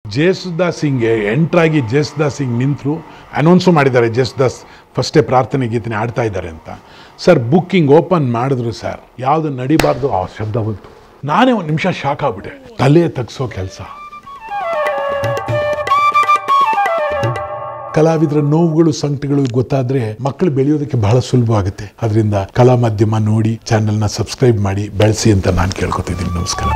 ಜೇಸುದಾಸ್ ಹಿಂಗೆ ಎಂಟ್ರಾಗಿ ಜೇಸುದಾಸ್ ಹಿಂಗೆ ನಿಂತರು, ಅನೌನ್ಸು ಮಾಡಿದ್ದಾರೆ ಜೇಸುದಾಸ್ ಫಸ್ಟೇ ಪ್ರಾರ್ಥನೆ ಗೀತನೆ ಆಡ್ತಾ ಇದ್ದಾರೆ ಅಂತ. ಸರ್ ಬುಕ್ಕಿಂಗ್ ಓಪನ್ ಮಾಡಿದ್ರು ಸರ್, ಯಾವುದು ನಡಿಬಾರ್ದು ಆ ಶಬ್ದ ಬಂತು. ನಾನೇ ಒಂದು ನಿಮಿಷ ಶಾಕ್ ಆಗ್ಬಿಟ್ಟೆ. ತಲೆ ತಗ್ಸೋ ಕೆಲಸ. ಕಲಾವಿದರ ನೋವುಗಳು ಸಂಕಟಗಳು ಗೊತ್ತಾದರೆ ಮಕ್ಕಳು ಬೆಳೆಯೋದಕ್ಕೆ ಬಹಳ ಸುಲಭ ಆಗುತ್ತೆ. ಅದರಿಂದ ಕಲಾ ಮಾಧ್ಯಮ ನೋಡಿ ಚಾನೆಲ್ನ ಸಬ್ಸ್ಕ್ರೈಬ್ ಮಾಡಿ ಬೆಳೆಸಿ ಅಂತ ನಾನು ಕೇಳ್ಕೊತಿದ್ದೀನಿ. ನಮಸ್ಕಾರ.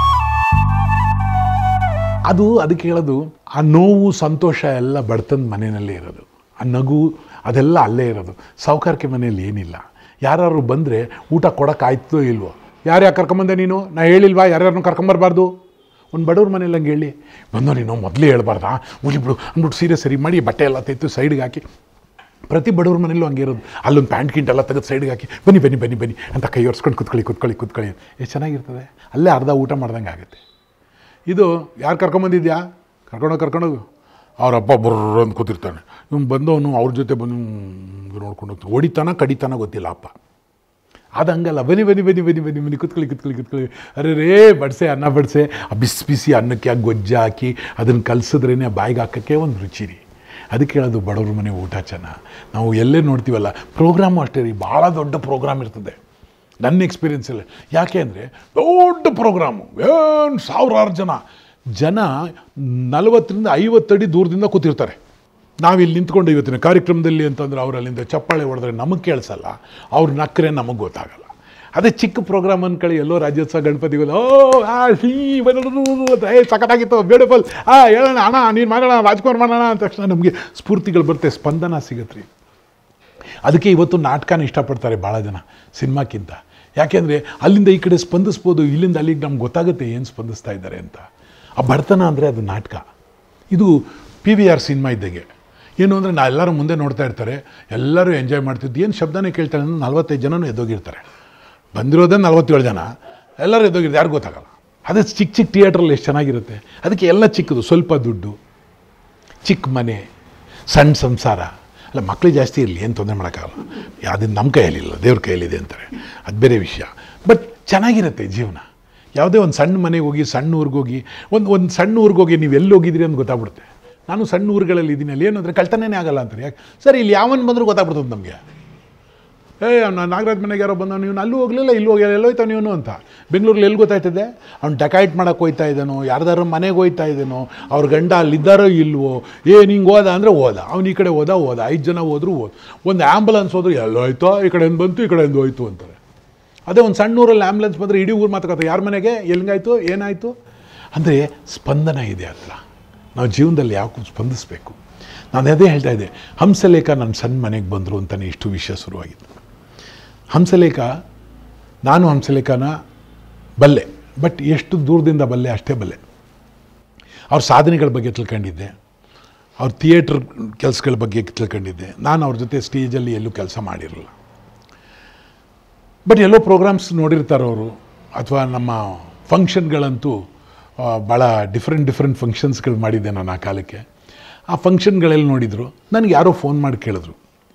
ಅದಕ್ಕೆ ಹೇಳೋದು, ಆ ನೋವು ಸಂತೋಷ ಎಲ್ಲ ಬಡತನ ಮನೆಯಲ್ಲೇ ಇರೋದು, ಆ ನಗು ಅದೆಲ್ಲ ಅಲ್ಲೇ ಇರೋದು. ಸಾಹುಕಾರಿಕೆ ಮನೆಯಲ್ಲಿ ಏನಿಲ್ಲ. ಯಾರು ಬಂದರೆ ಊಟ ಕೊಡೋಕ್ಕಾಯ್ತೋ ಇಲ್ವೋ, ಯಾರ್ಯಾರು ಕರ್ಕೊಂಬಂದೆ ನೀನು, ನಾ ಹೇಳಿಲ್ವಾ ಯಾರ್ಯಾರನ್ನೂ ಕರ್ಕೊಂಬರ್ಬಾರ್ದು. ಒಂದು ಬಡವ್ರ ಮನೇಲಿ ಹಂಗೆ ಹೇಳಿ ಬಂದೋ ನೀನು ಮೊದಲೇ ಹೇಳ್ಬಾರ್ದಾ, ಮುಗಿಬಿಡು ಅಂದ್ಬಿಟ್ಟು ಸೀರೆ ಸರಿ ಮಾಡಿ ಬಟ್ಟೆ ಎಲ್ಲ ತೆತ್ತು ಸೈಡ್ಗೆ ಹಾಕಿ. ಪ್ರತಿ ಬಡವ್ರ ಮನೇಲೂ ಹಂಗೆ ಇರೋದು. ಅಲ್ಲೊಂದು ಪ್ಯಾಂಟ್ ಗಿಂಟ್ ಎಲ್ಲ ತೆಗೆದು ಸೈಡ್ಗೆ ಹಾಕಿ ಬನ್ನಿ ಬನ್ನಿ ಬನ್ನಿ ಬನ್ನಿ ಅಂತ ಕೈ ಒರೆಸ್ಕೊಂಡು ಕೂತ್ಕೊಳ್ಳಿ ಎಷ್ಟು ಚೆನ್ನಾಗಿರ್ತದೆ. ಅಲ್ಲೇ ಅರ್ಧ ಊಟ ಮಾಡ್ದಂಗೆ ಆಗುತ್ತೆ. ಇದು ಯಾರು ಕರ್ಕೊಂಬಂದಿದ್ಯಾ, ಕರ್ಕೊಂಡೋಗು ಅವರಪ್ಪ ಬರ್ರ ಅಂತ ಕೂತಿರ್ತಾನೆ. ಇವ್ನು ಬಂದವನು ಅವ್ರ ಜೊತೆ ಬಂದು ನೋಡ್ಕೊಂಡು ಹೋಗ್ತಾನೆ. ಹೊಡಿತಾನ ಕಡಿತಾನ ಗೊತ್ತಿಲ್ಲ ಅಪ್ಪ. ಅದು ಹಂಗಲ್ಲ, ಬನ್ನಿ ಕೂತ್ಕೊಳ್ಳಿ. ಅರೆ ರೇ ಬಡಿಸೆ ಅನ್ನ ಬಡಿಸೆ, ಆ ಬಿಸಿ ಅನ್ನಕ್ಕೆ ಗೊಜ್ಜು ಹಾಕಿ ಅದನ್ನು ಕಲಸಿದ್ರೇ ಬಾಯಿಗೆ ಹಾಕೋಕ್ಕೆ ಒಂದು ರುಚಿ ರೀ. ಅದಕ್ಕೆ ಹೇಳೋದು ಬಡವ್ರ ಮನೆ ಊಟ ಚೆನ್ನಾಗಿ. ನಾವು ಎಲ್ಲೇ ನೋಡ್ತೀವಲ್ಲ, ಪ್ರೋಗ್ರಾಮು ಅಷ್ಟೇ ರೀ, ಭಾಳ ದೊಡ್ಡ ಪ್ರೋಗ್ರಾಮ್ ಇರ್ತದೆ ನನ್ನ ಎಕ್ಸ್ಪೀರಿಯೆನ್ಸಲ್ಲಿ. ಯಾಕೆ ಅಂದರೆ ದೊಡ್ಡ ಪ್ರೋಗ್ರಾಮು, ಏನು ಸಾವಿರಾರು ಜನ 40ರಿಂದ 50 ಅಡಿ ದೂರದಿಂದ ಕೂತಿರ್ತಾರೆ. ನಾವಿಲ್ಲಿ ನಿಂತ್ಕೊಂಡು ಇವತ್ತಿನ ಕಾರ್ಯಕ್ರಮದಲ್ಲಿ ಅಂತಂದ್ರೆ ಅವ್ರು ಅಲ್ಲಿಂದ ಚಪ್ಪಾಳೆ ಹೊಡೆದ್ರೆ ನಮಗೆ ಕೇಳಿಸಲ್ಲ, ಅವ್ರು ನಕ್ಕರೆ ನಮಗೆ ಗೊತ್ತಾಗಲ್ಲ. ಅದೇ ಚಿಕ್ಕ ಪ್ರೋಗ್ರಾಮ್ ಅಂದ್ಕೊಳ್ಳಿ, ಎಲ್ಲೋ ರಾಜ್ಯೋತ್ಸವ ಗಣಪತಿಗಳು ಸಖತ್ತಾಗಿತ್ತು ಬ್ಯೂಟಿಫುಲ್ ಹೇಳೋಣ ಅಣ್ಣ ನೀನು ಮಾಡೋಣ ರಾಜ್ಕುಮಾರ್ ಮಾಡೋಣ ಅಂದ ತಕ್ಷಣ ನಮಗೆ ಸ್ಫೂರ್ತಿಗಳು ಬರುತ್ತೆ, ಸ್ಪಂದನ ಸಿಗುತ್ತೆ ರೀ. ಅದಕ್ಕೆ ಇವತ್ತು ನಾಟಕನ ಇಷ್ಟಪಡ್ತಾರೆ ಭಾಳ ಜನ ಸಿನಿಮಾಕ್ಕಿಂತ. ಯಾಕೆಂದರೆ ಅಲ್ಲಿಂದ ಈ ಕಡೆ ಸ್ಪಂದಿಸ್ಬೋದು, ಇಲ್ಲಿಂದ ಅಲ್ಲಿಗೆ ನಮ್ಗೆ ಗೊತ್ತಾಗುತ್ತೆ ಏನು ಸ್ಪಂದಿಸ್ತಾ ಇದ್ದಾರೆ ಅಂತ. ಆ ಬಡತನ ಅಂದರೆ ಅದು ನಾಟಕ. ಇದು PVR ಸಿನಿಮಾ ಇದ್ದಾಗೆ. ಏನು ಅಂದರೆ ಎಲ್ಲರೂ ಮುಂದೆ ನೋಡ್ತಾ ಇರ್ತಾರೆ, ಎಲ್ಲರೂ ಎಂಜಾಯ್ ಮಾಡ್ತಿದ್ದು, ಏನು ಶಬ್ದನೇ ಕೇಳ್ತಾರೆ ಅಂದರೆ 45 ಜನನೂ ಎದ್ದೋಗಿರ್ತಾರೆ. ಬಂದಿರೋದೇ 47 ಜನ, ಎಲ್ಲರೂ ಎದ್ದೋಗಿರ್ತಾರೆ, ಯಾರಿಗೂ ಗೊತ್ತಾಗಲ್ಲ. ಅದೇ ಚಿಕ್ಕ ಥಿಯೇಟ್ರಲ್ಲಿ ಎಷ್ಟು ಚೆನ್ನಾಗಿರುತ್ತೆ. ಅದಕ್ಕೆ ಎಲ್ಲ ಚಿಕ್ಕದು, ಸ್ವಲ್ಪ ದುಡ್ಡು, ಚಿಕ್ಕ ಮನೆ, ಸಣ್ಣ ಸಂಸಾರ. ಅಲ್ಲ ಮಕ್ಕಳು ಜಾಸ್ತಿ ಇರಲಿ, ಏನು ತೊಂದರೆ ಮಾಡೋಕ್ಕಾಗಲ್ಲ. ಅದನ್ನು ನಮ್ಮ ಕೈಯಲ್ಲಿಲ್ಲ, ದೇವ್ರ ಕೈಯಲ್ಲಿದೆ ಅಂತಾರೆ, ಅದು ಬೇರೆ ವಿಷಯ. ಬಟ್ ಚೆನ್ನಾಗಿರುತ್ತೆ ಜೀವನ. ಯಾವುದೇ ಒಂದು ಸಣ್ಣ ಮನೆಗೆ ಹೋಗಿ, ಸಣ್ಣ ಊರಿಗೆ ಹೋಗಿ, ಒಂದು ಸಣ್ಣ ಊರಿಗೆ ಹೋಗಿ ನೀವು ಎಲ್ಲಿ ಹೋಗಿದ್ದೀರಿ ಅಂತ ಗೊತ್ತಾಗ್ಬಿಡುತ್ತೆ. ನಾನು ಸಣ್ಣ ಊರುಗಳಲ್ಲಿ ಇದ್ದೀನಿ, ಅಲ್ಲಿ ಏನು ಅಂದರೆ ಕಳ್ತನೇ ಆಗಲ್ಲ ಅಂತಾರೆ. ಯಾಕೆ ಸರ್ ಇಲ್ಲಿ ಯಾವನು ಬಂದರೂ ಗೊತ್ತಾಗ್ಬಿಡ್ತದೆ ನಮಗೆ. ನಾಗರಾಜ್ ಮನೆಗೆ ಯಾರೋ ಬಂದವನು, ನೀವು ಅಲ್ಲೂ ಹೋಗಲಿಲ್ಲ ಇಲ್ಲೂ ಹೋಗಿ ಎಲ್ಲೋಯ್ತಾವ ನೀನು ಅಂತ. ಬೆಂಗಳೂರಲ್ಲಿ ಎಲ್ಲಿ ಗೊತ್ತಾಯ್ತದೆ? ಅವ್ನು ಡಕಾಯಿಟ್ ಮಾಡೋಕ್ಕೆ ಹೋಗ್ತಾ ಇದ್ದಾನೋ, ಯಾರ್ದಾರು ಮನೆಗೆ ಹೋಗ್ತಾ ಇದ್ದಾನೋ, ಅವ್ರ ಗಂಡ ಅಲ್ಲಿದ್ದಾರೋ ಇಲ್ವೋ, ಹಿಂಗೆ ಹೋದ ಅಂದರೆ ಹೋದ, ಅವ್ನು ಈ ಕಡೆ ಹೋದ 5 ಜನ ಹೋದ್ರು ಒಂದು ಆ್ಯಂಬುಲೆನ್ಸ್ ಹೋದ್ರು ಎಲ್ಲೋಯ್ತೋ, ಈ ಕಡೆಯಿಂದ ಬಂತು ಈ ಕಡೆಯಿಂದ ಹೋಯ್ತು ಅಂತಾರೆ. ಅದೇ ಒಂದು ಸಣ್ಣ ಊರಲ್ಲಿ ಆ್ಯಂಬುಲೆನ್ಸ್ ಬಂದರೆ ಇಡೀ ಊರು ಮಾತಾಡ್ತಾರೆ, ಯಾರ ಮನೆಗೆ ಎಲ್ಲಿಗಾಯ್ತು ಏನಾಯಿತು ಅಂದರೆ ಸ್ಪಂದನ ಇದೆ ಹತ್ರ. ನಾವು ಜೀವನದಲ್ಲಿ ಯಾಕೆ ಸ್ಪಂದಿಸಬೇಕು. ನಾನು ಅದೇ ಹೇಳ್ತಾ ಇದ್ದೆ, ಹಂಸಲೇಖ ನನ್ನ ಸಣ್ಣ ಮನೆಗೆ ಬಂದರು ಅಂತಲೇ ಇಷ್ಟು ವಿಷಯ ಶುರುವಾಗಿತ್ತು. ನಾನು ಹಂಸಲೇಖನ ಬಲ್ಲೆ, ಬಟ್ ಎಷ್ಟು ದೂರದಿಂದ ಬಲ್ಲೆ ಅಷ್ಟೇ ಬಲ್ಲೆ. ಅವ್ರ ಸಾಧನೆಗಳ ಬಗ್ಗೆ ತಿಳ್ಕೊಂಡಿದ್ದೆ, ಅವ್ರ ಥಿಯೇಟ್ರ್ ಕೆಲಸಗಳ ಬಗ್ಗೆ ತಿಳ್ಕೊಂಡಿದ್ದೆ. ನಾನು ಅವ್ರ ಜೊತೆ ಸ್ಟೇಜಲ್ಲಿ ಎಲ್ಲೂ ಕೆಲಸ ಮಾಡಿರಲಿಲ್ಲ, ಬಟ್ ಎಲ್ಲೋ ಪ್ರೋಗ್ರಾಮ್ಸ್ ನೋಡಿರ್ತಾರೆ ಅವರು. ಅಥವಾ ನಮ್ಮ ಫಂಕ್ಷನ್ಗಳಂತೂ ಭಾಳ ಡಿಫ್ರೆಂಟ್ ಫಂಕ್ಷನ್ಸ್ಗಳು ಮಾಡಿದ್ದೆ ನಾನು ಆ ಕಾಲಕ್ಕೆ. ಆ ಫಂಕ್ಷನ್ಗಳೆಲ್ಲ ನೋಡಿದರು. ನನಗೆ ಯಾರೋ ಫೋನ್ ಮಾಡಿ ಕೇಳಿದ್ರು,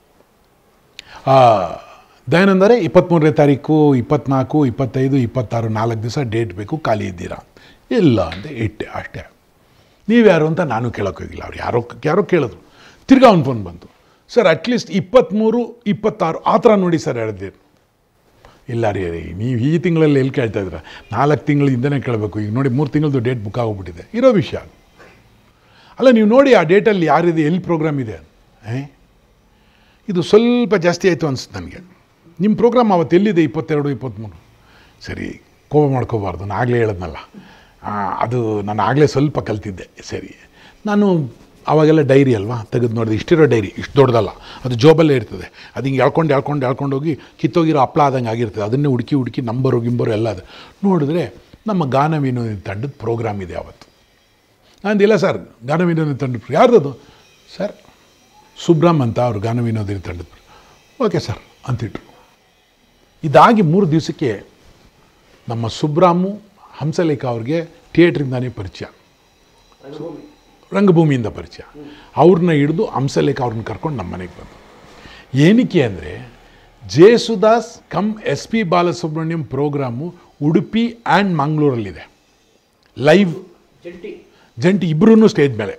ದಯಾನಂದರೆ 23ನೇ ತಾರೀಕು 24, 25, 26 4 ದಿವಸ ಡೇಟ್ ಬೇಕು, ಖಾಲಿ ಇದ್ದೀರಾ? ಇಲ್ಲ ಅಂತ ಇಟ್ಟೆ ಅಷ್ಟೇ. ನೀವ್ಯಾರು ಅಂತ ನಾನು ಕೇಳೋಕ್ಕೋಗಿಲ್ಲ. ಅವ್ರು ಯಾರೋ ಕೇಳಿದ್ರು. ತಿರ್ಗಾ ಅವ್ನು ಫೋನ್ ಬಂತು, ಸರ್ ಅಟ್ಲೀಸ್ಟ್ 23, 26 ಆ ಥರ ನೋಡಿ ಸರ್ ಹೇಳಿದ್ದೆ. ಇಲ್ಲ ರೀ, ನೀವು ಈ ತಿಂಗಳಲ್ಲಿ ಎಲ್ಲಿ ಕೇಳ್ತಾ ಇದ್ದೀರ? 4 ತಿಂಗಳಿಂದನೇ ಕೇಳಬೇಕು. ಈಗ ನೋಡಿ 3 ತಿಂಗಳದ್ದು ಡೇಟ್ ಬುಕ್ ಆಗೋಗ್ಬಿಟ್ಟಿದೆ. ಇರೋ ವಿಷಯ ಅಲ್ಲ, ನೀವು ನೋಡಿ ಆ ಡೇಟಲ್ಲಿ ಯಾರಿದೆ, ಎಲ್ಲಿ ಪ್ರೋಗ್ರಾಮ್ ಇದೆ. ಇದು ಸ್ವಲ್ಪ ಜಾಸ್ತಿ ಆಯಿತು ಅನಿಸುತ್ತೆ ನನಗೆ. ನಿಮ್ಮ ಪ್ರೋಗ್ರಾಮ್ ಅವತ್ತು ಎಲ್ಲಿದೆ? 22, 23. ಸರಿ, ಕೋಪ ಮಾಡ್ಕೋಬಾರ್ದು, ನಾನು ಆಗಲೇ ಹೇಳಿದ್ನಲ್ಲ. ಅದು ನಾನು ಆಗಲೇ ಸ್ವಲ್ಪ ಕಲ್ತಿದ್ದೆ. ಸರಿ, ನಾನು ಆವಾಗೆಲ್ಲ ಡೈರಿ ಅಲ್ವಾ ತೆಗೆದು ನೋಡಿದೆ. ಇಷ್ಟಿರೋ ಡೈರಿ, ಇಷ್ಟು ದೊಡ್ಡದಲ್ಲ, ಅದು ಜೋಬಲ್ಲೇ ಇರ್ತದೆ. ಅದು ಹಿಂಗೆ ಎಳ್ಕೊಂಡು ಹೋಗಿ ಕಿತ್ತೋಗಿರೋ ಹಪ್ಪಳ ಆದಂಗೆ ಆಗಿರ್ತದೆ. ಅದನ್ನೇ ಹುಡುಕಿ ನಂಬರು ಗಿಂಬರು ಎಲ್ಲ ಅದು ನೋಡಿದ್ರೆ ನಮ್ಮ ಗಾನ ವಿನೋದಿ ತಂಡದ ಪ್ರೋಗ್ರಾಮ್ ಇದೆ ಅವತ್ತು. ನಂದಿಲ್ಲ ಸರ್, ಗಾನ ವಿನೋದಿ ತಂಡದ ಯಾರ್ದದು? ಸರ್ ಸುಬ್ರಹ್ಮ ಅಂತ ಅವರು ಗಾನ ವಿನೋದಿ ತಂಡದ. ಓಕೆ ಸರ್ ಅಂತಿಟ್ರು. ಇದಾಗಿ 3 ದಿವಸಕ್ಕೆ ನಮ್ಮ ಸುಬ್ರಾಮು ಹಂಸಲೇಖ ಅವ್ರಿಗೆ ಥಿಯೇಟ್ರಿಂದಾನೇ ಪರಿಚಯ, ರಂಗಭೂಮಿಯಿಂದ ಪರಿಚಯ. ಅವ್ರನ್ನ ಹಿಡಿದು ಹಂಸಲೇಖ ಅವ್ರನ್ನ ಕರ್ಕೊಂಡು ನಮ್ಮ ಮನೆಗೆ ಬಂದರು. ಏನಕ್ಕೆ ಅಂದರೆ Yesudas cum SP Balasubrahmanyam programme Udupi and ಮಂಗಳೂರಲ್ಲಿದೆ. ಲೈವ್ ಜಂಟಿ ಇಬ್ಬರೂ ಸ್ಟೇಜ್ ಮೇಲೆ.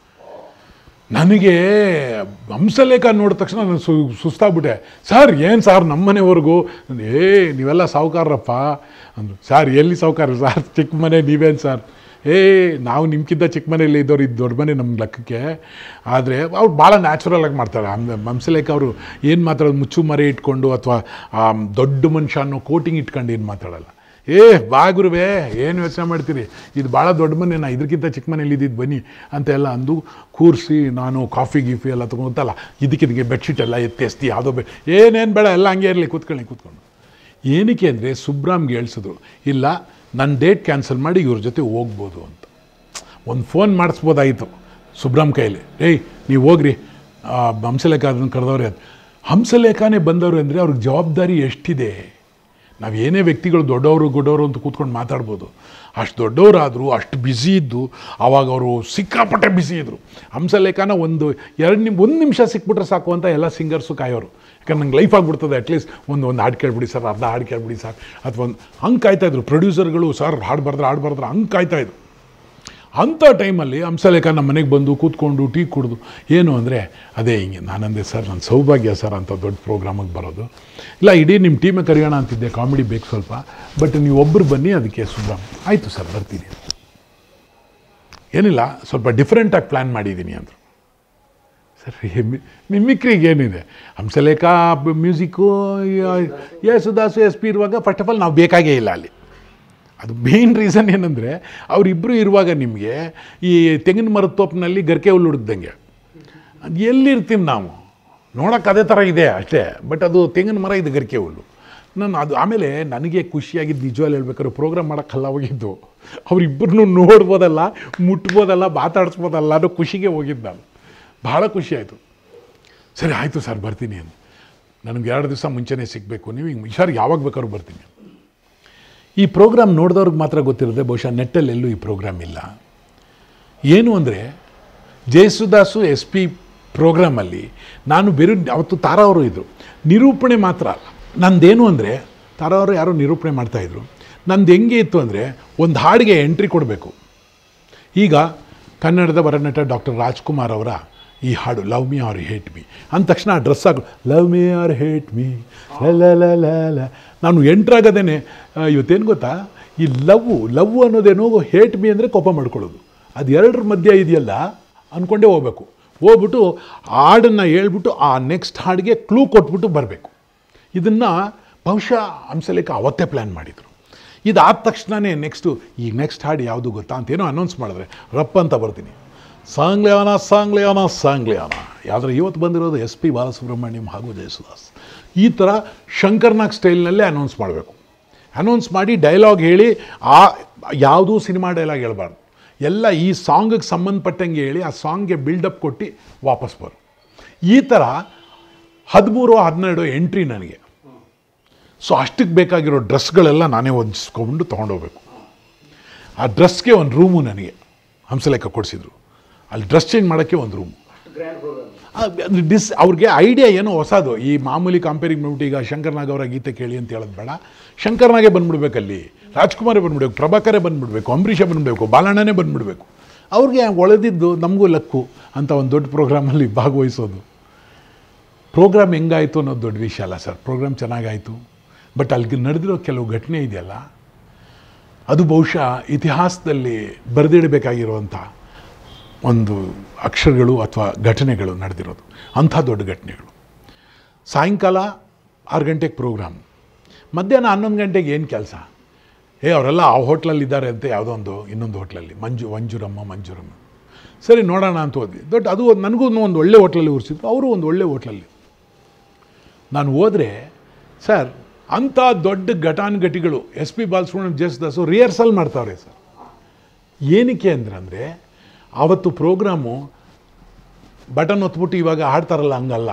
ನನಗೆ ಹಂಸಲೇಖ ನೋಡಿದ ತಕ್ಷಣ ನಾನು ಸುಸ್ತಾಗ್ಬಿಟ್ಟೆ. ಸರ್ ಏನು ಸರ್ ನಮ್ಮನೆವರೆಗೂ, ನೀವೆಲ್ಲ ಸಾಹುಕಾರರಪ್ಪ ಅಂದರು. ಸರ್ ಎಲ್ಲಿ ಸಾಹುಕಾರ ಸರ್, ಚಿಕ್ಕ ಮನೆ ನೀವೇನು ಸರ್? ನಾವು ನಿಮ್ಗಿಂತ ಚಿಕ್ಕ ಮನೆಯಲ್ಲಿ ಇದ್ದವ್ರು, ಇದು ದೊಡ್ಡ ಮನೆ ನಮ್ಮ ಲೆಕ್ಕಕ್ಕೆ. ಆದರೆ ಅವ್ರು ಭಾಳ ನ್ಯಾಚುರಲಾಗಿ ಮಾಡ್ತಾರೆ. ಹಂಸಲೇಖ ಅವರು ಏನು ಮಾತಾಡೋದು, ಮುಚ್ಚು ಮರೆ ಇಟ್ಕೊಂಡು ಅಥವಾ ದೊಡ್ಡ ಮನುಷ್ಯ ಅನ್ನೋ ಕೋಟಿಂಗ್ ಇಟ್ಕೊಂಡು ಏನು ಮಾತಾಡೋಲ್ಲ. ಬಾಗುರುವೆ ಏನು ಯೋಚನೆ ಮಾಡ್ತೀರಿ, ಇದು ಭಾಳ ದೊಡ್ಡ ಮನೆ, ನಾ ಇದಕ್ಕಿಂತ ಚಿಕ್ಕ ಮನೇಲಿ ಇದ್ದಿದ್ದು ಬನ್ನಿ ಅಂತೆಲ್ಲ ಅಂದು ಕೂರಿಸಿ, ನಾನು ಕಾಫಿ ಗೀಫಿ ಎಲ್ಲ ತೊಗೊಂತಲ್ಲ, ಇದಕ್ಕೆ ಬೆಡ್ಶೀಟ್ ಎಲ್ಲ ಎತ್ತಿ ಯಾವುದೋ ಏನೇನು ಬೇಡ, ಎಲ್ಲ ಹಂಗೆ ಇರಲಿ, ಕೂತ್ಕೊಂಡು. ಏನಕ್ಕೆ ಅಂದರೆ ಸುಬ್ರಾಮ್ಗೆ ಹೇಳ್ಸಿದ್ರು, ಇಲ್ಲ ನನ್ನ ಡೇಟ್ ಕ್ಯಾನ್ಸಲ್ ಮಾಡಿ ಇವ್ರ ಜೊತೆ ಹೋಗ್ಬೋದು ಅಂತ. ಒಂದು ಫೋನ್ ಮಾಡಿಸ್ಬೋದಾಯಿತು ಸುಬ್ರಾಮ್ ಕೈಲಿ, ನೀವು ಹೋಗ್ರಿ ಹಂಸಲೇಖ ಅದನ್ನು ಕರೆದವ್ರೆ. ಹಂಸಲೇಖನೇ ಬಂದವರು ಅಂದರೆ ಅವ್ರಿಗೆ ಜವಾಬ್ದಾರಿ ಎಷ್ಟಿದೆ. ನಾವು ಏನೇ ವ್ಯಕ್ತಿಗಳು ದೊಡ್ಡವರು ಅಂತ ಕೂತ್ಕೊಂಡು ಮಾತಾಡ್ಬೋದು, ಅಷ್ಟು ದೊಡ್ಡವರಾದರು, ಅಷ್ಟು ಬ್ಯುಸಿ ಇದ್ದು, ಆವಾಗ ಅವರು ಸಿಕ್ಕಾಪಟ್ಟೆ ಬ್ಯುಸಿ ಇದ್ದರು. ಹಂಸಲೇಖನ ಒಂದು ನಿಮಿಷ ಸಿಕ್ಬಿಟ್ರೆ ಸಾಕು ಅಂತ ಎಲ್ಲ ಸಿಂಗರ್ಸು ಕಾಯೋರು. ಯಾಕಂದ್ರೆ ನಂಗೆ ಲೈಫ್ ಆಗಿಬಿಡ್ತದೆ, ಅಟ್ಲೀಸ್ಟ್ ಒಂದು ಹಾಡು ಕೇಳ್ಬಿಡಿ ಸರ್, ಅರ್ಧ ಹಾಡು ಕೇಳ್ಬಿಡಿ ಸರ್, ಅಥವಾ ಹಂಗೆ ಕಾಯ್ತಾಯಿದ್ರು ಪ್ರೊಡ್ಯೂಸರ್ಗಳು. ಸರ್ ಹಾಡು ಬರ್ದ್ರೆ ಹಂಗೆ ಕಾಯ್ತಾಯಿದ್ರು. ಅಂಥ ಟೈಮಲ್ಲಿ ಹಂಸಲೇಖ ನಮ್ಮ ಮನೆಗೆ ಬಂದು ಕೂತ್ಕೊಂಡು ಟೀ ಕುಡಿದು, ಏನು ಅಂದರೆ ಅದೇ ಹಿಂಗೆ ನಾನಂದೆ, ಸರ್ ನನ್ನ ಸೌಭಾಗ್ಯ ಸರ್ ಅಂಥ ದೊಡ್ಡ ಪ್ರೋಗ್ರಾಮಿಗೆ ಬರೋದು. ಇಲ್ಲ ಇಡೀ ನಿಮ್ಮ ಟೀಮೇ ಕರೆಯೋಣ ಅಂತಿದ್ದೆ, ಕಾಮಿಡಿ ಬೇಕು ಸ್ವಲ್ಪ, ಬಟ್ ನೀವು ಒಬ್ಬರು ಬನ್ನಿ, ಅದಕ್ಕೆ ಸುಬ್ರಾಮ್ ಆಯಿತು ಸರ್ ಬರ್ತೀನಿ, ಏನಿಲ್ಲ ಸ್ವಲ್ಪ ಡಿಫ್ರೆಂಟಾಗಿ ಪ್ಲ್ಯಾನ್ ಮಾಡಿದ್ದೀನಿ ಅಂದರು. ಸರ್ ಮಿಮಿಕ್ರಿಗೆ ಏನಿದೆ, ಹಂಸಲೇಖ ಮ್ಯೂಸಿಕ್ಕು ಯೇಸುದಾಸು SP ಇರುವಾಗ ಫಸ್ಟ್ ಆಫ್ ಆಲ್ ನಾವು ಬೇಕಾಗೇ ಇಲ್ಲ ಅಲ್ಲಿ. ಅದು ಮೇನ್ ರೀಸನ್ ಏನಂದರೆ ಅವರಿಬ್ಬರು ಇರುವಾಗ ನಿಮಗೆ ಈ ತೆಂಗಿನ ಮರದ ತೋಪಿನಲ್ಲಿ ಗರಿಕೆ ಹುಲ್ಲು ಹುಡುಕ್ದಂಗೆ ಅದು ಎಲ್ಲಿರ್ತೀವಿ ನಾವು, ನೋಡೋಕೆ ಅದೇ ಥರ ಇದೆ ಅಷ್ಟೇ, ಬಟ್ ಅದು ತೆಂಗಿನ ಮರ, ಇದು ಗರಿಕೆ ಹುಲ್ಲು. ಅದು ಆಮೇಲೆ ನನಗೆ ಖುಷಿಯಾಗಿದ್ದು ನಿಜವಾಗ್ಲೂ ಹೇಳ್ಬೇಕಾದ್ರೆ ಪ್ರೋಗ್ರಾಮ್ ಮಾಡೋಕ್ಕಲ್ಲ ಹೋಗಿದ್ದು, ಅವರಿಬ್ಬರನ್ನೂ ನೋಡ್ಬೋದಲ್ಲ, ಮುಟ್ಬೋದಲ್ಲ, ಮಾತಾಡಿಸ್ಬೋದಲ್ಲ ಅನ್ನೋ ಖುಷಿಗೆ ಹೋಗಿದ್ದು ನಾನು. ಭಾಳ ಖುಷಿಯಾಯಿತು. ಸರಿ ಆಯಿತು ಸರ್ ಬರ್ತೀನಿ ಅಂತ. ನನಗೆ 2 ದಿವಸ ಮುಂಚೆನೇ ಸಿಗಬೇಕು, ನೀವು ಹಿಂಗೆ ಸರ್ ಯಾವಾಗ ಬೇಕಾದ್ರೂ ಬರ್ತೀನಿ. ಈ ಪ್ರೋಗ್ರಾಮ್ ನೋಡಿದವ್ರಿಗೆ ಮಾತ್ರ ಗೊತ್ತಿರುತ್ತೆ, ಬಹುಶಃ ನೆಟ್ಟಲ್ಲಿ ಎಲ್ಲೂ ಈ ಪ್ರೋಗ್ರಾಮ್ ಇಲ್ಲ. ಏನು ಅಂದರೆ ಜೇಸುದಾಸು SP ಪ್ರೋಗ್ರಾಮಲ್ಲಿ ನಾನು ಅವತ್ತು ತಾರಾ ಅವರು ಇದ್ದರು, ನಿರೂಪಣೆ ಮಾತ್ರ ಅಲ್ಲ. ನಂದೇನು ಅಂದರೆ ತಾರಾ ಅವರು ಯಾರೋ ನಿರೂಪಣೆ ಮಾಡ್ತಾಯಿದ್ರು, ನಂದು ಹೆಂಗೆ ಇತ್ತು ಅಂದರೆ ಒಂದು ಹಾಡಿಗೆ ಎಂಟ್ರಿ ಕೊಡಬೇಕು. ಈಗ ಕನ್ನಡದ ವರನಟ ಡಾಕ್ಟರ್ ರಾಜ್ಕುಮಾರ್ ಅವರ ಈ ಹಾಡು love me or hate me ಅಂದ ತಕ್ಷಣ ಆ ಡ್ರೆಸ್ ಹಾಕು love me or hate me ಲ ನಾನು ಎಂಟ್ರಾಗದೇನೆ ಇವತ್ತೇನು ಗೊತ್ತಾ, ಈ ಲವ್ ಅನ್ನೋದೇನೋ, ಹೇಟ್ ಮಿ ಅಂದರೆ ಕೋಪ ಮಾಡ್ಕೊಳ್ಳೋದು, ಅದು ಎರಡರ ಮಧ್ಯೆ ಇದೆಯಲ್ಲ ಅಂದ್ಕೊಂಡೇ ಹೋಗ್ಬಿಟ್ಟು ಹಾಡನ್ನು ಹೇಳ್ಬಿಟ್ಟು ಆ ನೆಕ್ಸ್ಟ್ ಹಾಡಿಗೆ ಕ್ಲೂ ಕೊಟ್ಬಿಟ್ಟು ಬರಬೇಕು. ಇದನ್ನು ಬಹುಶಃ ಹಂಸಲೇಖ ಅವತ್ತೇ ಪ್ಲ್ಯಾನ್ ಮಾಡಿದರು. ಇದಾದ ತಕ್ಷಣವೇ ನೆಕ್ಸ್ಟ್ ಹಾಡು ಯಾವುದು ಗೊತ್ತಾ ಅಂತೇನೋ ಅನೌನ್ಸ್ ಮಾಡಿದ್ರೆ ರಪ್ಪ ಅಂತ ಬರ್ತೀನಿ, ಸಾಂಗ್ಲೇಯಾನ ಯಾವುದ್ರ ಇವತ್ತು ಬಂದಿರೋದು SP ಬಾಲಸುಬ್ರಹ್ಮಣ್ಯಂ ಹಾಗೂ ಜಯಸುದಾಸ್. ಈ ಥರ ಶಂಕರ್ನಾಗ್ ಸ್ಟೈಲ್ನಲ್ಲೇ ಅನೌನ್ಸ್ ಮಾಡಬೇಕು. ಅನೌನ್ಸ್ ಮಾಡಿ ಡೈಲಾಗ್ ಹೇಳಿ, ಯಾವುದೂ ಸಿನಿಮಾ ಡೈಲಾಗ್ ಹೇಳ್ಬಾರ್ದು, ಎಲ್ಲ ಈ ಸಾಂಗಿಗೆ ಸಂಬಂಧಪಟ್ಟಂಗೆ ಹೇಳಿ ಆ ಸಾಂಗ್ಗೆ ಬಿಲ್ಡಪ್ ಕೊಟ್ಟು ವಾಪಸ್ ಬರು. ಈ ಥರ 13-12 ಎಂಟ್ರಿ ನನಗೆ. ಸೊ ಅಷ್ಟಕ್ಕೆ ಬೇಕಾಗಿರೋ ಡ್ರೆಸ್ಗಳೆಲ್ಲ ನಾನೇ ಹೊಂದಿಸ್ಕೊಂಡು ತೊಗೊಂಡೋಗ್ಬೇಕು. ಆ ಡ್ರೆಸ್ಗೆ ಒಂದು ರೂಮು ನನಗೆ ಹಂಸಲೇಖ ಕೊಡಿಸಿದ್ರು, ಅಲ್ಲಿ ಡ್ರೆಸ್ ಚೇಂಜ್ ಮಾಡೋಕ್ಕೆ ಒಂದು ರೂಮು. ಅವ್ರಿಗೆ ಐಡಿಯಾ ಏನೋ ಹೊಸದು, ಈ ಮಾಮೂಲಿ ಕಂಪೇರಿಂಗ್ ಮಾಡ್ಬಿಟ್ಟು ಈಗ ಶಂಕರ್ನಾಗ್ ಅವರ ಗೀತೆ ಕೇಳಿ ಅಂತ ಹೇಳೋದು ಬೇಡ, ಶಂಕರ್ನಾಗೆ ಬಂದುಬಿಡ್ಬೇಕಲ್ಲಿ, ರಾಜ್ಕುಮಾರೇ ಬಂದುಬಿಡ್ಬೇಕು, ಪ್ರಭಾಕರೇ ಬಂದುಬಿಡ್ಬೇಕು, ಅಂಬರೀಷೇ ಬಂದುಬಿಡಬೇಕು, ಬಾಲಣ್ಣನೇ ಬಂದುಬಿಡಬೇಕು. ಅವ್ರಿಗೆ ಒಳೆದಿದ್ದು ನಮಗೂ ಲಕ್ಕು ಅಂತ ಒಂದು ದೊಡ್ಡ ಪ್ರೋಗ್ರಾಮಲ್ಲಿ ಭಾಗವಹಿಸೋದು. ಪ್ರೋಗ್ರಾಮ್ ಹೆಂಗಾಯಿತು ಅನ್ನೋದು ದೊಡ್ಡ ವಿಷಯ ಅಲ್ಲ ಸರ್, ಪ್ರೋಗ್ರಾಮ್ ಚೆನ್ನಾಗಾಯಿತು. ಬಟ್ ಅಲ್ಲಿ ನಡೆದಿರೋ ಕೆಲವು ಘಟನೆ ಇದೆಯಲ್ಲ, ಅದು ಬಹುಶಃ ಇತಿಹಾಸದಲ್ಲಿ ಬರೆದಿಡಬೇಕಾಗಿರುವಂಥ ಒಂದು ಅಕ್ಷರಗಳು ಅಥವಾ ಘಟನೆಗಳು ನಡೆದಿರೋದು, ಅಂಥ ದೊಡ್ಡ ಘಟನೆಗಳು. ಸಾಯಂಕಾಲ 6 ಗಂಟೆಗೆ ಪ್ರೋಗ್ರಾಮ್, ಮಧ್ಯಾಹ್ನ 11 ಗಂಟೆಗೆ ಏನು ಕೆಲಸ? ಅವರೆಲ್ಲ ಆ ಹೋಟ್ಲಲ್ಲಿದ್ದಾರೆ ಅಂತ ಯಾವುದೋ ಇನ್ನೊಂದು ಹೋಟ್ಲಲ್ಲಿ ಮಂಜುರಮ್ಮ ಸರಿ ನೋಡೋಣ ಅಂತ ಹೋದ್ವಿ. ಅದು ನನಗೂ ಒಂದು ಒಳ್ಳೆ ಹೋಟ್ಲಲ್ಲಿ ಉರಿಸಿದ್ರು, ಅವರು ಒಂದು ಒಳ್ಳೆ ಹೋಟ್ಲಲ್ಲಿ. ನಾನು ಹೋದರೆ ಸರ್ ಅಂಥ ದೊಡ್ಡ ಘಟಾನುಘಟಿಗಳು SP ಬಾಲಸುಬ್ರಹ್ಮಣ್ಯಂ ಜಯಸುದಾಸು ರಿಹರ್ಸಲ್ ಮಾಡ್ತಾವ್ರೆ ಸರ್. ಏನಕ್ಕೆ ಅಂದರೆ ಆವತ್ತು ಪ್ರೋಗ್ರಾಮು ಬಟನ್ ಒತ್ಬಿಟ್ಟು ಇವಾಗ ಹಾಡ್ತಾರಲ್ಲ ಹಂಗಲ್ಲ,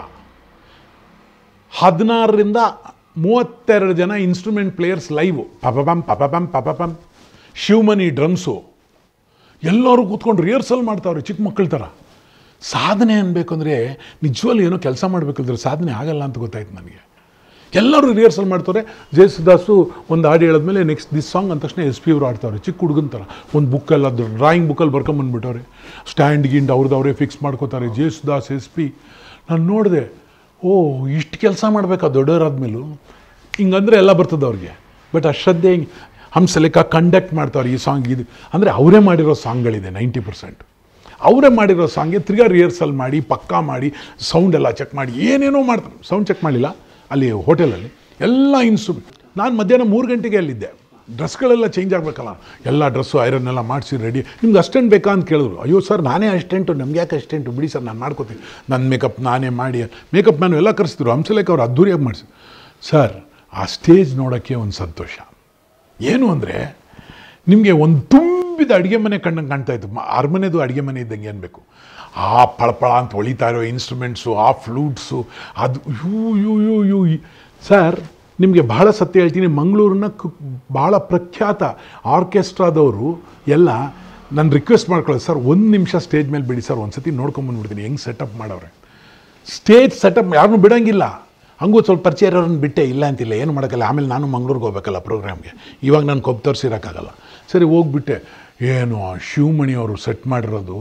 16ರಿಂದ 32 ಜನ ಇನ್ಸ್ಟ್ರೂಮೆಂಟ್ ಪ್ಲೇಯರ್ಸ್ ಲೈವು, ಪಪಪಂ ಶಿವಮನಿ ಡ್ರಮ್ಸು, ಎಲ್ಲರೂ ಕೂತ್ಕೊಂಡು ರಿಹರ್ಸಲ್ ಮಾಡ್ತಾವ್ರೆ ಚಿಕ್ಕ ಮಕ್ಕಳ ಥರ. ಸಾಧನೆ ಅನ್ಬೇಕಂದ್ರೆ ನಿಜವಲ್ಲೂ ಏನೋ ಕೆಲಸ ಮಾಡಬೇಕಂದ್ರೆ ಸಾಧನೆ ಆಗಲ್ಲ ಅಂತ ಗೊತ್ತಾಯ್ತು ನನಗೆ. ಎಲ್ಲರೂ ರಿಹರ್ಸಲ್ ಮಾಡ್ತಾರೆ. ಜೇಸುದಾಸು ಒಂದು ಹಾಡು ಹೇಳಿದ್ಮೇಲೆ ನೆಕ್ಸ್ಟ್ ದಿಸ್ ಸಾಂಗ್ ಅಂದ ತಕ್ಷಣ SP ಅವರು ಆಡ್ತಾರೆ. ಚಿಕ್ಕ ಹುಡುಗನ ಥರ ಒಂದು ಬುಕ್ಕೆಲ್ಲ ಡ್ರಾಯಿಂಗ್ ಬುಕ್ಕಲ್ಲಿ ಬರ್ಕೊಂಬಂದ್ಬಿಟ್ಟವ್ರೆ. ಸ್ಟ್ಯಾಂಡ್ ಗಿಂಡ್ ಅವ್ರವ್ರೇ ಫಿಕ್ಸ್ ಮಾಡ್ಕೋತಾರೆ. ಜೇಸುದಾಸ್ SP. ನಾನು ನೋಡಿದೆ, ಓ ಇಷ್ಟು ಕೆಲಸ ಮಾಡಬೇಕಾ ದೊಡ್ಡವರಾದ್ಮೇಲೂ, ಹಿಂಗಂದರೆ ಎಲ್ಲ ಬರ್ತದೆ ಅವ್ರಿಗೆ. ಬಟ್ ಆ ಶ್ರದ್ಧೆ ಹಿಂಗೆ ಹಂಸಲೇಖ ಕಂಡಕ್ಟ್ ಮಾಡ್ತಾರೆ ಈ ಸಾಂಗ್. ಇದು ಅಂದರೆ ಅವರೇ ಮಾಡಿರೋ ಸಾಂಗ್ಗಳಿದೆ 90%. ಅವರೇ ಮಾಡಿರೋ ಸಾಂಗ್ಗೆ ತಿರ್ಗಾ ರಿಹರ್ಸಲ್ ಮಾಡಿ ಪಕ್ಕಾ ಮಾಡಿ ಸೌಂಡ್ ಎಲ್ಲ ಚೆಕ್ ಮಾಡಿ ಏನೇನೋ ಮಾಡ್ತಾರೆ. ಸೌಂಡ್ ಚೆಕ್ ಮಾಡಲಿಲ್ಲ ಅಲ್ಲಿ ಹೋಟೆಲಲ್ಲಿ, ಎಲ್ಲ ಇನ್ಸ್ಟ್ರೂಮೆಂಟ್. ನಾನು ಮಧ್ಯಾಹ್ನ 3 ಗಂಟೆಗೆ ಅಲ್ಲಿದ್ದೆ. ಡ್ರೆಸ್ಗಳೆಲ್ಲ ಚೇಂಜ್ ಆಗಬೇಕಲ್ಲ, ಎಲ್ಲ ಡ್ರೆಸ್ಸು ಐರನ್ ಎಲ್ಲ ಮಾಡಿಸಿ ರೆಡಿ. ನಿಮ್ಗೆ ಅಸ್ಟೆಂಟ್ ಬೇಕಾ ಅಂತ ಕೇಳಿದ್ರು. ಅಯ್ಯೋ ಸರ್ ನಾನೇ ಅಸ್ಟೆಂಟು, ನಮ್ಗೆ ಯಾಕೆ ಅಸ್ಟೆಂಟು, ಬಿಡಿ ಸರ್ ನಾನು ಮಾಡ್ಕೋತೀನಿ, ನನ್ನ ಮೇಕಪ್ ನಾನೇ ಮಾಡಿ. ಮೇಕಪ್ ಮ್ಯಾನು ಎಲ್ಲ ಕರೆಸಿದ್ರು. ಹಂಸಲೇಖ ಅವ್ರು ಅದ್ದೂರಿಯಾಗಿ ಮಾಡಿಸಿ. ಸರ್ ಆ ಸ್ಟೇಜ್ ನೋಡೋಕ್ಕೆ ಒಂದು ಸಂತೋಷ ಏನು ಅಂದರೆ, ನಿಮಗೆ ಒಂದು ತುಂಬಿದ ಅಡುಗೆ ಮನೆ ಕಂಡಂಗೆ ಕಾಣ್ತಾಯಿತ್ತು. ಅರಮನೆದು ಅಡುಗೆ ಮನೆ ಇದ್ದಂಗೆ ಅನ್ಬೇಕು. ಆ ಪಳಪಳ ಅಂತ ಹೊಳಿತಾ ಇರೋ ಇನ್ಸ್ಟ್ರೂಮೆಂಟ್ಸು, ಆ ಫ್ಲೂಟ್ಸು, ಅದು ಯೂ ಸರ್ ನಿಮಗೆ ಭಾಳ ಸತ್ಯ ಹೇಳ್ತೀನಿ, ಮಂಗಳೂರಿನ ಭಾಳ ಪ್ರಖ್ಯಾತ ಆರ್ಕೆಸ್ಟ್ರಾದವರು ಎಲ್ಲ ನಾನು ರಿಕ್ವೆಸ್ಟ್ ಮಾಡ್ಕೊಳ್ಳೋದು, ಸರ್ 1 ನಿಮಿಷ ಸ್ಟೇಜ್ ಮೇಲೆ ಬಿಡಿ ಸರ್, ಒಂದು ಸತಿ ನೋಡ್ಕೊಂಬಂದ್ಬಿಡ್ತೀನಿ ಹೆಂಗೆ ಸೆಟಪ್ ಮಾಡವ್ರೆ. ಸ್ಟೇಜ್ ಸೆಟಪ್ ಯಾರನ್ನೂ ಬಿಡೋಂಗಿಲ್ಲ. ಹಂಗೂ ಸ್ವಲ್ಪ ಪರಿಚಯ ಇರೋರನ್ನ ಬಿಟ್ಟೆ, ಇಲ್ಲ ಅಂತಿಲ್ಲ, ಏನು ಮಾಡೋಕ್ಕಲ್ಲ. ಆಮೇಲೆ ನಾನು ಮಂಗ್ಳೂರಿಗೆ ಹೋಗ್ಬೇಕಲ್ಲ ಪ್ರೋಗ್ರಾಮ್ಗೆ, ಇವಾಗ ನಾನು ಕೊಬ್ಬು ತೋರಿಸಿರೋಕ್ಕಾಗಲ್ಲ. ಸರಿ ಹೋಗ್ಬಿಟ್ಟೆ. ಏನು ಆ ಶಿವಮಣಿ ಅವರು ಸೆಟ್ ಮಾಡಿರೋದು,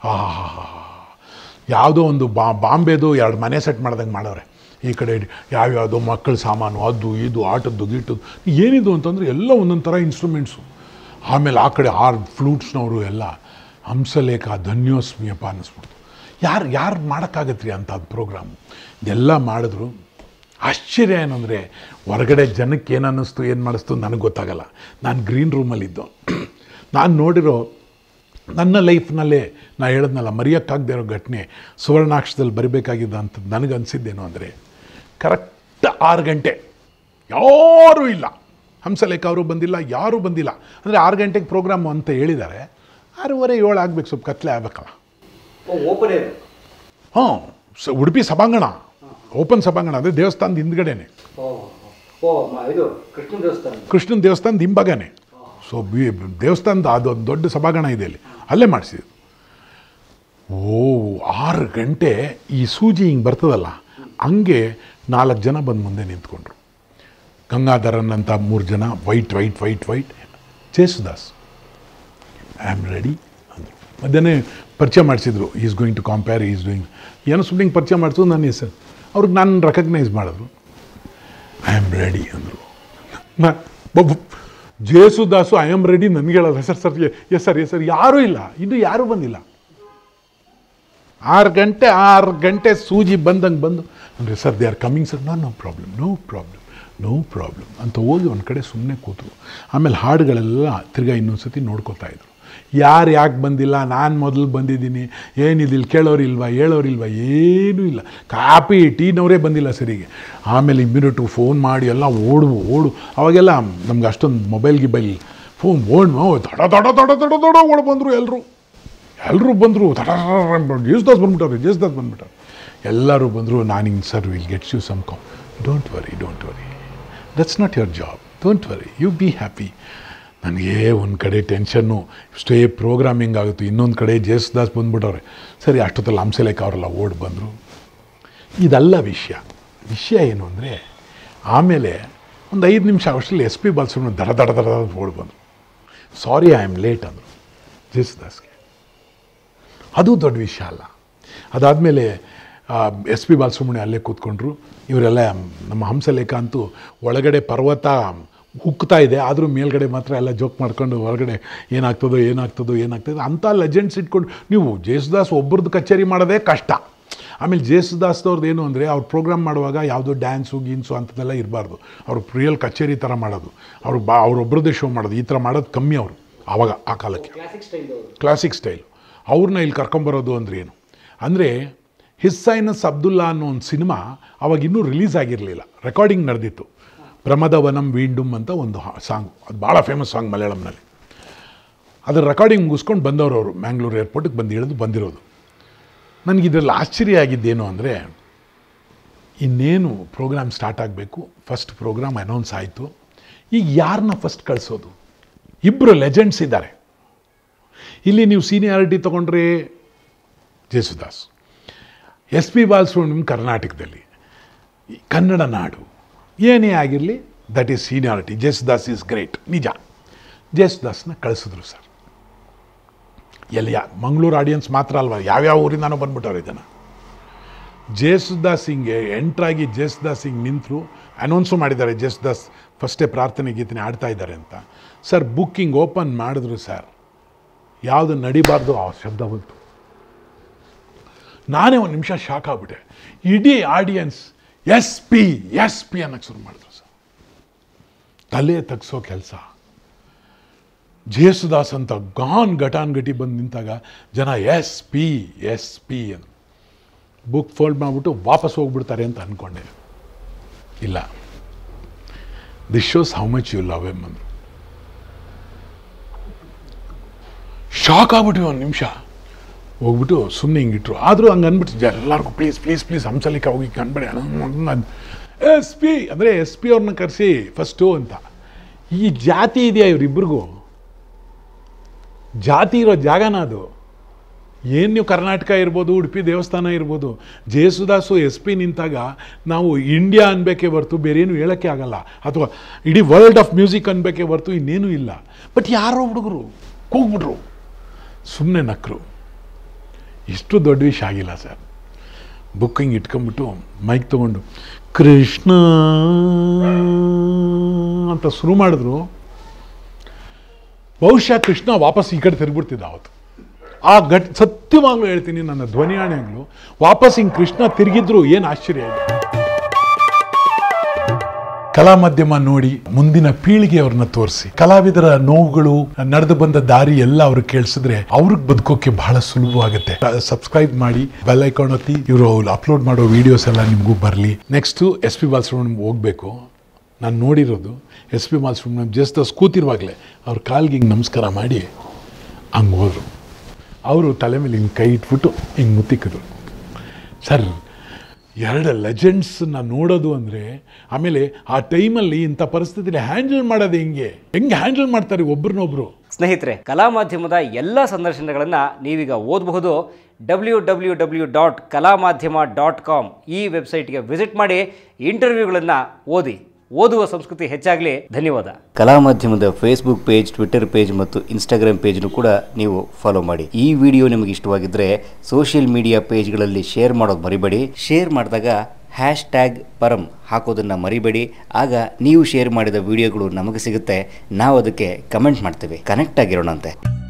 ಯಾವುದೋ ಒಂದು ಬಾಂಬೆದು 2 ಮನೆ ಸೆಟ್ ಮಾಡ್ದಂಗೆ ಮಾಡವ್ರೆ. ಈ ಕಡೆ ಯಾವ್ಯಾವುದೋ ಮಕ್ಕಳ ಸಾಮಾನು, ಅದು ಇದು ಆಟದ್ದು ಗೀಟದ್ದು ಏನಿದು ಅಂತಂದರೆ ಎಲ್ಲ ಒಂದೊಂದು ಥರ ಇನ್ಸ್ಟ್ರೂಮೆಂಟ್ಸು. ಆಮೇಲೆ ಆ ಕಡೆ 6 ಫ್ಲೂಟ್ಸ್ನವರು ಎಲ್ಲ. ಹಂಸಲೇಖ ಧನ್ಯೋಸ್ಮಿಯಪ್ಪ ಅನ್ನಿಸ್ಬಿಡ್ತು. ಯಾರು ಮಾಡೋಕ್ಕಾಗತ್ರಿ ಅಂಥದ್ದು ಪ್ರೋಗ್ರಾಮು. ಇದೆಲ್ಲ ಮಾಡಿದ್ರು. ಆಶ್ಚರ್ಯ ಏನಂದರೆ, ಹೊರಗಡೆ ಜನಕ್ಕೆ ಏನು ಅನ್ನಿಸ್ತು ಏನು ಮಾಡಿಸ್ತು ನನಗೆ ಗೊತ್ತಾಗಲ್ಲ. ನಾನು ಗ್ರೀನ್ ರೂಮಲ್ಲಿದ್ದು. ನಾನು ನೋಡಿರೋ ನನ್ನ ಲೈಫ್ನಲ್ಲೇ ನಾ ಹೇಳಿದ್ನಲ್ಲ, ಮರೆಯೋಕ್ಕಾಗದೇ ಇರೋ ಘಟನೆ, ಸುವರ್ಣಾಕ್ಷರದಲ್ಲಿ ಬರಿಬೇಕಾಗಿದ್ದ ಅಂತ ನನಗೆ ಅನಿಸಿದ್ದೇನು ಅಂದರೆ, ಕರೆಕ್ಟ್ 6 ಗಂಟೆ ಯಾರೂ ಇಲ್ಲ. ಹಂಸಲೇಖ ಅವರು ಬಂದಿಲ್ಲ, ಯಾರೂ ಬಂದಿಲ್ಲ. ಅಂದರೆ 6 ಗಂಟೆಗೆ ಪ್ರೋಗ್ರಾಮು ಅಂತ ಹೇಳಿದ್ದಾರೆ. 6:30 7 ಆಗಬೇಕು, ಸ್ವಲ್ಪ ಕತ್ಲೆ ಆಗಬೇಕಲ್ಲ. ಹಾಂ, ಉಡುಪಿ ಸಭಾಂಗಣ, ಓಪನ್ ಸಭಾಂಗಣ, ಅದೇ ದೇವಸ್ಥಾನದ ಹಿಂದ್ಗಡೆನೆ, ಕೃಷ್ಣನ ದೇವಸ್ಥಾನದ ಹಿಂಬಾಗನೆ. ಸೊ ದೇವಸ್ಥಾನದ ಅದೊಂದು ದೊಡ್ಡ ಸಭಾಂಗಣ ಇದೆ ಅಲ್ಲಿ, ಅಲ್ಲೇ ಮಾಡಿಸಿದ್ರು. 6 ಗಂಟೆ ಈ ಸೂಜಿ ಹಿಂಗೆ ಬರ್ತದಲ್ಲ, ಹಂಗೆ 4 ಜನ ಬಂದು ಮುಂದೆ ನಿಂತ್ಕೊಂಡ್ರು. ಗಂಗಾಧರನ್ ಅಂತ 3 ಜನ, wait. Yesudas I am ready ಅಂದರು. ಮಧ್ಯಾಹ್ನ ಪರಿಚಯ ಮಾಡಿಸಿದ್ರು. Is going to compere, is doing ಏನೋ ಸುಮ್ಮನೆ ಪರಿಚಯ ಮಾಡಿಸೋದು ನನ್ನ ಹೆಸರು. ಅವ್ರಿಗೆ ನಾನು ರೆಕಗ್ನೈಸ್ ಮಾಡಿದ್ರು. ಐ ಆಮ್ ರೆಡಿ ಅಂದರು. ಜೇಸುದಾಸು ಐ ಆಮ್ ರೆಡಿ ನನಗೆ ಹೇಳೋದು, ಎಸ್ ಸರ್ ಯಾರೂ ಇಲ್ಲ, ಇನ್ನೂ ಯಾರೂ ಬಂದಿಲ್ಲ. 6 ಗಂಟೆ ಸೂಜಿ ಬಂದಂಗೆ ಬಂದು ಅಂದರೆ, sir they are coming sir. No problem ಅಂತ ಹೋಗಿ ಒಂದು ಕಡೆ ಸುಮ್ಮನೆ ಕೂತರು. ಆಮೇಲೆ ಹಾಡುಗಳೆಲ್ಲ ತಿರ್ಗಾ ಇನ್ನೊಂದು ಸತಿ ನೋಡ್ಕೋತಾ ಇದ್ರು. ಯಾಕೆ ಬಂದಿಲ್ಲ, ನಾನು ಮೊದಲು ಬಂದಿದ್ದೀನಿ, ಏನಿದಿಲ್ಲ, ಕೇಳೋರಿಲ್ವಾ ಹೇಳೋರಿಲ್ವಾ, ಏನೂ ಇಲ್ಲ. ಕಾಪಿ ಟೀನವರೇ ಬಂದಿಲ್ಲ ಸರಿಗೆ. ಆಮೇಲೆ ಇಮ್ಮಿಡಿಯೇಟು ಫೋನ್ ಮಾಡಿ ಎಲ್ಲ ಓಡು. ಅವಾಗೆಲ್ಲ ನಮ್ಗೆ ಅಷ್ಟೊಂದು ಮೊಬೈಲ್ ಫೋನ್ ದಡ ಓಡ್ ಬಂದರು. ಎಲ್ಲರೂ ಬಂದರು. ಜೇಸುದಾಸ್ ಬಂದ್ಬಿಟ್ಟಾರೆ. ಎಲ್ಲರೂ ಬಂದರು. ನಾನು ಹಿಂಗೆ, sir will gets you some calm. Don't worry, that's not your job, don't worry, you be happy. ನನಗೆ ಒಂದು ಕಡೆ ಟೆನ್ಷನ್ನು, ಇಷ್ಟೇ ಪ್ರೋಗ್ರಾಮಿಂಗ್ ಆಗುತ್ತೆ, ಇನ್ನೊಂದು ಕಡೆ ಜೇಸುದಾಸ್ ಬಂದ್ಬಿಟ್ಟವ್ರೆ. ಸರಿ, ಅಷ್ಟೊತ್ತಲ್ಲಿ ಹಂಸಲೇಖ ಅವರೆಲ್ಲ ಓಡಿ ಬಂದರು. ಇದಲ್ಲ ವಿಷಯ ಏನು ಅಂದರೆ, ಆಮೇಲೆ ಒಂದು 5 ನಿಮಿಷ ಅಷ್ಟರಲ್ಲಿ SP ಬಾಲಸುಬ್ರಹ್ಮಣ್ಯ ದಡ ಓಡಿ ಬಂದರು. ಸಾರಿ ಐ ಆಮ್ ಲೇಟ್ ಅಂದರು ಜೇಸುದಾಸ್ಗೆ. ಅದು ದೊಡ್ಡ ವಿಷಯ ಅಲ್ಲ. ಅದಾದಮೇಲೆ SP ಬಾಲಸುಬ್ರಹ್ಮಣ್ಯ ಅಲ್ಲೇ ಕೂತ್ಕೊಂಡ್ರು. ಇವರೆಲ್ಲ ನಮ್ಮ ಹಂಸಲೇಖ ಅಂತೂ ಒಳಗಡೆ ಪರ್ವತ ಹುಕ್ತಾ ಇದೆ, ಆದರೂ ಮೇಲ್ಗಡೆ ಮಾತ್ರ ಎಲ್ಲ ಜೋಕ್ ಮಾಡ್ಕೊಂಡು ಹೊರಗಡೆ ಏನಾಗ್ತದೋ ಅಂಥ ಲೆಜೆಂಡ್ಸ್ ಇಟ್ಕೊಂಡು. ನೀವು ಜೇಸುದಾಸ್ ಒಬ್ಬರದ್ದು ಕಚೇರಿ ಮಾಡೋದೇ ಕಷ್ಟ. ಆಮೇಲೆ ಜೇಸುದಾಸ್ದವ್ರದ್ದು ಏನು ಅಂದರೆ, ಅವ್ರು ಪ್ರೋಗ್ರಾಮ್ ಮಾಡುವಾಗ ಯಾವುದೋ ಡ್ಯಾನ್ಸು ಗೀನ್ಸು ಅಂಥದ್ದೆಲ್ಲ ಇರಬಾರ್ದು. ಅವರು ರಿಯಲ್ ಕಚೇರಿ ಥರ ಮಾಡೋದು, ಅವರೊಬ್ಬರದ್ದೇ ಶೋ ಮಾಡೋದು. ಈ ಥರ ಮಾಡೋದು ಕಮ್ಮಿ ಅವರು ಆವಾಗ, ಆ ಕಾಲಕ್ಕೆ ಕ್ಲಾಸಿಕ್ ಸ್ಟೈಲು. ಅವ್ರನ್ನ ಇಲ್ಲಿ ಕರ್ಕೊಂಬರೋದು ಅಂದರೆ ಏನು ಅಂದರೆ, ಹಿಸ್ಸೈನಸ್ ಅಬ್ದುಲ್ಲಾ ಅನ್ನೋ ಒಂದು ಸಿನಿಮಾ ಅವಾಗ ಇನ್ನೂ ರಿಲೀಸ್ ಆಗಿರಲಿಲ್ಲ, ರೆಕಾರ್ಡಿಂಗ್ ನಡೆದಿತ್ತು. ಪ್ರಮದವನಂ ವೀಂಡುಮ್ ಅಂತ ಒಂದು ಸಾಂಗ್, ಅದು ಭಾಳ ಫೇಮಸ್ ಸಾಂಗ್ ಮಲಯಾಳಂನಲ್ಲಿ. ಅದರ ರೆಕಾರ್ಡಿಂಗ್ ಮುಗಿಸ್ಕೊಂಡು ಬಂದವರು ಅವರು ಮ್ಯಾಂಗ್ಳೂರು ಏರ್ಪೋರ್ಟಿಗೆ ಬಂದಿರೋದು. ನನಗಿದ್ರಲ್ಲಿ ಆಶ್ಚರ್ಯ ಆಗಿದ್ದೇನು ಅಂದರೆ, ಇನ್ನೇನು ಪ್ರೋಗ್ರಾಮ್ ಸ್ಟಾರ್ಟ್ ಆಗಬೇಕು, ಫಸ್ಟ್ ಪ್ರೋಗ್ರಾಮ್ ಅನೌನ್ಸ್ ಆಯಿತು. ಈಗ ಯಾರನ್ನ ಫಸ್ಟ್ ಕಳಿಸೋದು? 2 ಲೆಜೆಂಡ್ಸ್ ಇದ್ದಾರೆ ಇಲ್ಲಿ. ನೀವು ಸೀನಿಯಾರಿಟಿ ತೊಗೊಂಡ್ರೆ ಜೇಸುದಾಸ್, SP ಬಾಲಸುಬ್ರಹ್ಮಣ್ಯಂ ಕರ್ನಾಟಕದಲ್ಲಿ, ಕನ್ನಡ ನಾಡು, ಏನೇ ಆಗಿರಲಿ that is seniority. Yesudas is great. ನಿಜ. ಜೇಸುದಾಸ್ನ ಕಳಿಸಿದ್ರು ಸರ್. ಎಲ್ಲಿ ಮಂಗಳೂರು ಆಡಿಯನ್ಸ್ ಮಾತ್ರ ಅಲ್ವಾ, ಯಾವ್ಯಾವ ಊರಿಂದಾನೋ ಬಂದ್ಬಿಟ್ಟವ್ರು ಇದನ್ನು. ಜೇಸುದಾಸ್ ಹಿಂಗೆ ಎಂಟ್ರಾಗಿ ಜೇಸುದಾಸ್ ಹಿಂಗೆ ನಿಂತರು, ಅನೌನ್ಸು ಮಾಡಿದ್ದಾರೆ ಜೇಸುದಾಸ್ ಫಸ್ಟೇ ಪ್ರಾರ್ಥನೆ ಗೀತನೆ ಆಡ್ತಾ ಇದ್ದಾರೆ ಅಂತ. ಸರ್ ಬುಕ್ಕಿಂಗ್ ಓಪನ್ ಮಾಡಿದ್ರು ಸರ್, ಯಾವುದು ನಡಿಬಾರ್ದು ಆ ಶಬ್ದ ಬಂತು. ನಾನೇ ಒಂದು ನಿಮಿಷ ಶಾಕ್ ಆಗ್ಬಿಟ್ಟೆ. ಇಡೀ ಆಡಿಯನ್ಸ್ ಎಸ್ ಪಿ ಅನ್ನೋಕ್ಕೆ ಶುರು ಮಾಡಿದ್ರು ಸರ್. ತಲೆ ತಗ್ಸೋ ಕೆಲಸ. ಜೇಸುದಾಸ್ ಅಂತ ಘಟಾನ್ಘಟಿ ಬಂದು ನಿಂತಾಗ ಜನ ಎಸ್ ಪಿ ಅಂತ ಬುಕ್ ಫೋಲ್ಡ್ ಮಾಡಿಬಿಟ್ಟು ವಾಪಸ್ ಹೋಗ್ಬಿಡ್ತಾರೆ ಅಂತ ಅಂದ್ಕೊಂಡೆ. ಇಲ್ಲ, this shows how much you love M ಅಂದರು. ಶಾಕ್ ಆಗ್ಬಿಟ್ವಿ ಒಂದು ನಿಮಿಷ. ಹೋಗ್ಬಿಟ್ಟು ಸುಮ್ಮನೆ ಹಿಂಗಿಟ್ರು. ಆದರೂ ಹಂಗೆ ಅಂದ್ಬಿಟ್ಟು ಎಲ್ಲರಿಗೂ ಪ್ಲೀಸ್ ಹಂಸಲಿಕ್ಕೆ ಹೋಗಿ ಕಂಡ್ಬೇಡಿ ಎಸ್ ಪಿ ಅಂದರೆ ಎಸ್ ಪಿ ಅವ್ರನ್ನ ಕರೆಸಿ ಫಸ್ಟು ಅಂತ. ಈ ಜಾತಿ ಇದೆಯಾ ಇವರಿಬ್ಬರಿಗೂ? ಜಾತಿ ಇರೋ ಜಾಗನ ಅದು. ಏನು ನೀವು ಕರ್ನಾಟಕ ಇರ್ಬೋದು, ಉಡುಪಿ ದೇವಸ್ಥಾನ ಇರ್ಬೋದು, ಜೇಸುದಾಸು ಎಸ್ ಪಿ ನಿಂತಾಗ ನಾವು ಇಂಡಿಯಾ ಅನ್ಬೇಕೇ ಹೊರ್ತು ಬೇರೆ ಏನು ಹೇಳೋಕ್ಕೆ ಆಗಲ್ಲ, ಅಥವಾ ಇಡೀ ವರ್ಲ್ಡ್ ಆಫ್ ಮ್ಯೂಸಿಕ್ ಅನ್ಬೇಕೇ ಹೊರ್ತು ಇನ್ನೇನೂ ಇಲ್ಲ. ಬಟ್ ಯಾರೋ ಹುಡುಗರು ಕೂಗ್ಬಿಟ್ರು, ಸುಮ್ಮನೆ ನಕ್ಕರು. ಇಷ್ಟು ದೊಡ್ಡ ವಿಷಯ ಆಗಿಲ್ಲ ಸರ್. ಬುಕ್ಕಿಂಗ್ ಇಟ್ಕೊಂಡ್ಬಿಟ್ಟು ಮೈಕ್ ತೊಗೊಂಡು ಕೃಷ್ಣ ಅಂತ ಶುರು ಮಾಡಿದ್ರು. ಬಹುಶಃ ಕೃಷ್ಣ ವಾಪಸ್ ಈ ಕಡೆ ತಿರುಗ್ಬಿಡ್ತಿದ್ದ ಅವತ್ತು. ಆ ಸತ್ಯವಾಗ್ಲೂ ಹೇಳ್ತೀನಿ, ನನ್ನ ಧ್ವನಿಯಾಣೆಗಳು ವಾಪಸ್ ಹಿಂಗೆ ಕೃಷ್ಣ ತಿರುಗಿದ್ರು ಏನು ಆಶ್ಚರ್ಯ ಇದೆ. ಕಲಾ ಮಾಧ್ಯಮ ನೋಡಿ ಮುಂದಿನ ಪೀಳಿಗೆ ಅವ್ರನ್ನ ತೋರಿಸಿ, ಕಲಾವಿದರ ನೋವುಗಳು, ನಡೆದು ಬಂದ ದಾರಿ ಎಲ್ಲ ಅವ್ರಿಗೆ ಕೇಳಿಸಿದ್ರೆ ಅವ್ರಿಗೆ ಬದುಕೋಕೆ ಬಹಳ ಸುಲಭವಾಗುತ್ತೆ. ಸಬ್ಸ್ಕ್ರೈಬ್ ಮಾಡಿ, ಬೆಲ್ ಐಕಾನ್ ಒತ್ತಿ, ಇವರು ಅಪ್ಲೋಡ್ ಮಾಡೋ ವಿಡಿಯೋಸ್ ಎಲ್ಲ ನಿಮಗೂ ಬರಲಿ. ನೆಕ್ಸ್ಟು ಎಸ್ ಪಿ ಬಾಲಸುಬ್ರಹ್ಮಣ್ಯಂ ಹೋಗ್ಬೇಕು. ನಾನು ನೋಡಿರೋದು ಎಸ್ ಪಿ ಬಾಲಸುಬ್ರಹ್ಮಣ್ಯಂ ಜಸ್ಟ್ ಕೂತಿರುವಾಗಲೇ ಅವ್ರ ಕಾಲ್ಗೆ ಹಿಂಗೆ ನಮಸ್ಕಾರ ಮಾಡಿ ಹಂಗೆ ಹೋದರು. ಅವರು ತಲೆ ಮೇಲೆ ಹಿಂಗೆ ಕೈ ಇಟ್ಬಿಟ್ಟು ಹಿಂಗೆ ಮುತ್ತಿಕ್ಕರು. ಸರ್, ಎರಡು ಲೆಜೆಂಡ್ಸನ್ನ ನೋಡೋದು ಅಂದರೆ, ಆಮೇಲೆ ಆ ಟೈಮಲ್ಲಿ ಇಂಥ ಪರಿಸ್ಥಿತಿಯಲ್ಲಿ ಹ್ಯಾಂಡಲ್ ಮಾಡೋದು ಹೆಂಗೆ ಹ್ಯಾಂಡಲ್ ಮಾಡ್ತಾರೆ ಒಬ್ರನ್ನೊಬ್ರು. ಸ್ನೇಹಿತರೆ, ಕಲಾ ಮಾಧ್ಯಮದ ಎಲ್ಲ ಸಂದರ್ಶನಗಳನ್ನು ನೀವೀಗ ಓದಬಹುದು. www.kalamadhyama.com ಈ ವೆಬ್ಸೈಟ್ಗೆ ವಿಸಿಟ್ ಮಾಡಿ ಇಂಟರ್ವ್ಯೂಗಳನ್ನು ಓದಿ. ಓದುವ ಸಂಸ್ಕೃತಿ ಹೆಚ್ಚಾಗಲಿ. ಧನ್ಯವಾದ. ಕಲಾ ಮಾಧ್ಯಮದ ಫೇಸ್ಬುಕ್ ಪೇಜ್, ಟ್ವಿಟರ್ ಪೇಜ್ ಮತ್ತು ಇನ್ಸ್ಟಾಗ್ರಾಮ್ ಪೇಜ್ನು ಕೂಡ ನೀವು ಫಾಲೋ ಮಾಡಿ. ಈ ವಿಡಿಯೋ ನಿಮಗೆ ಇಷ್ಟವಾಗಿದ್ದರೆ ಸೋಷಿಯಲ್ ಮೀಡಿಯಾ ಪೇಜ್ಗಳಲ್ಲಿ ಶೇರ್ ಮಾಡೋದು ಮರಿಬೇಡಿ. ಶೇರ್ ಮಾಡಿದಾಗ #ಪರಂ ಹಾಕೋದನ್ನು ಮರಿಬೇಡಿ. ಆಗ ನೀವು ಶೇರ್ ಮಾಡಿದ ವಿಡಿಯೋಗಳು ನಮಗೆ ಸಿಗುತ್ತೆ, ನಾವು ಅದಕ್ಕೆ ಕಮೆಂಟ್ ಮಾಡ್ತೇವೆ. ಕನೆಕ್ಟ್ ಆಗಿರೋಣಂತೆ.